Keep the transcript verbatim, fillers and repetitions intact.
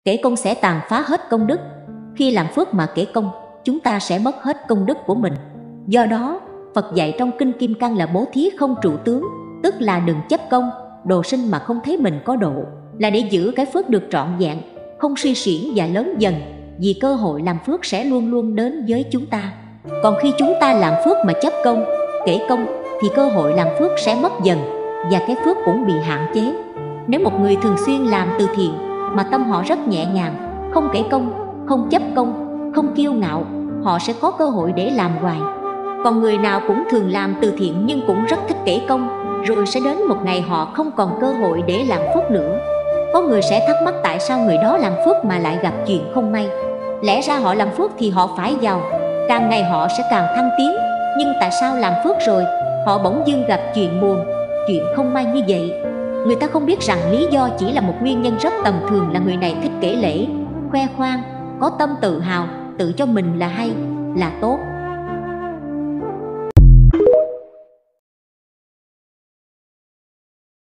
Kể công sẽ tàn phá hết công đức. Khi làm phước mà kể công, chúng ta sẽ mất hết công đức của mình. Do đó, Phật dạy trong Kinh Kim Cang là bố thí không trụ tướng, tức là đừng chấp công, độ sinh mà không thấy mình có độ, là để giữ cái phước được trọn vẹn, không suy xiển và lớn dần, vì cơ hội làm phước sẽ luôn luôn đến với chúng ta. Còn khi chúng ta làm phước mà chấp công, kể công, thì cơ hội làm phước sẽ mất dần, và cái phước cũng bị hạn chế. Nếu một người thường xuyên làm từ thiện mà tâm họ rất nhẹ nhàng, không kể công, không chấp công, không kiêu ngạo, họ sẽ có cơ hội để làm hoài. Còn người nào cũng thường làm từ thiện nhưng cũng rất thích kể công, rồi sẽ đến một ngày họ không còn cơ hội để làm phước nữa. Có người sẽ thắc mắc tại sao người đó làm phước mà lại gặp chuyện không may. Lẽ ra họ làm phước thì họ phải giàu, càng ngày họ sẽ càng thăng tiến, nhưng tại sao làm phước rồi họ bỗng dưng gặp chuyện buồn, chuyện không may như vậy? Người ta không biết rằng lý do chỉ là một nguyên nhân rất tầm thường, là người này thích kể lể, khoe khoang, có tâm tự hào, tự cho mình là hay, là tốt.